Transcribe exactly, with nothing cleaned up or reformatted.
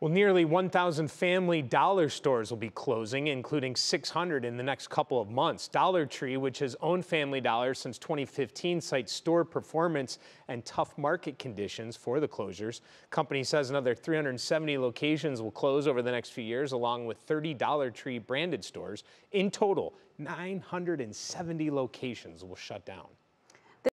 Well, nearly one thousand Family Dollar stores will be closing, including six hundred in the next couple of months. Dollar Tree, which has owned Family Dollar since twenty fifteen, cites store performance and tough market conditions for the closures. Company says another three hundred seventy locations will close over the next few years, along with thirty Dollar Tree branded stores. In total, nine hundred seventy locations will shut down.